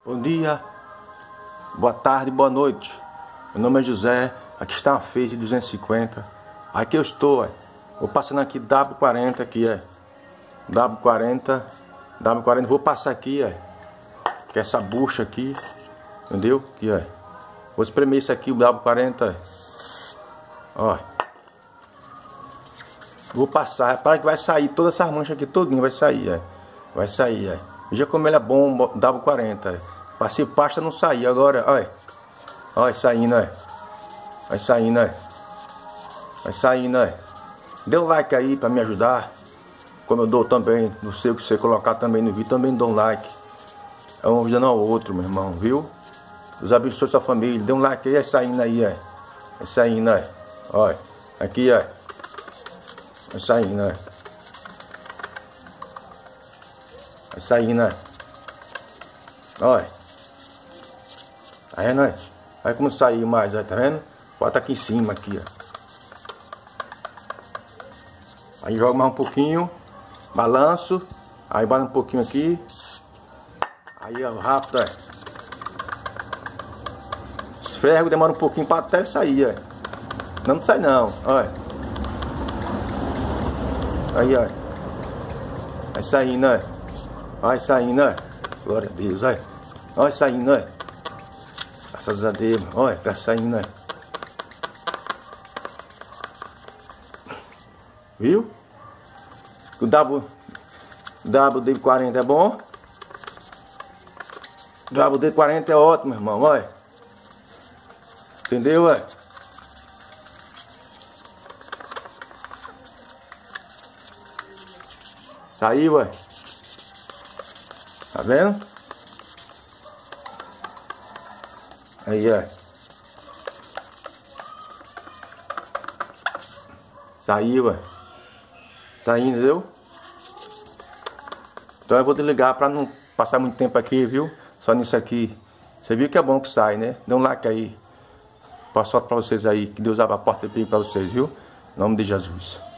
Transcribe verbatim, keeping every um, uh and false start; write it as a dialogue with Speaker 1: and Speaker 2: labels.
Speaker 1: Bom dia, boa tarde, boa noite. Meu nome é José, aqui está uma Face de duzentos e cinquenta. Aqui eu estou, é. Vou passando aqui W quarenta aqui, é. W quarenta, W quarenta, vou passar aqui, é. Que é essa bucha aqui, entendeu? Aqui, é. Vou espremer isso aqui, o W quarenta, é. Ó. Vou passar, para que vai sair toda essa mancha aqui todinha, vai sair, é. Vai sair, é. Veja como ele é bom, W quarenta, é. Passei pasta, não sair, agora, olha. Olha, saindo, é. Vai saindo, é. Vai saindo, é. Dê um like aí para me ajudar. Como eu dou também, não sei o que você colocar também no vídeo, também dou um like. É um ajudando ao outro, meu irmão, viu? Deus abençoe sua família. Dê um like aí, é saindo aí, é. É saindo, é. Olha, aqui, é. É saindo, é. É saindo, é. Olha. Tá vendo, é? Olha como saiu mais, ó, tá vendo? Bota aqui em cima, aqui, ó. Aí joga mais um pouquinho, balanço, aí bota um pouquinho aqui. Aí, ó, rápido, é. Esfrego, demora um pouquinho para até sair, ó. Não, não sai não, olha. Aí, ó. Vai saindo, ó. Vai saindo, ó. Glória a Deus, ó. Olha saindo, ó. Graças a Deus, olha, tá saindo, ó. Viu? O W, W D quarenta é bom. O W D quarenta é ótimo, irmão, olha. Entendeu, ué? Saiu, ué. Tá vendo? Aí, ó. Saiu, ué. Saindo, entendeu? Então eu vou desligar para não passar muito tempo aqui, viu? Só nisso aqui. Você viu que é bom que sai, né? Dê um like aí. Boa sorte para vocês aí. Que Deus abra a porta bem para vocês, viu? Em nome de Jesus.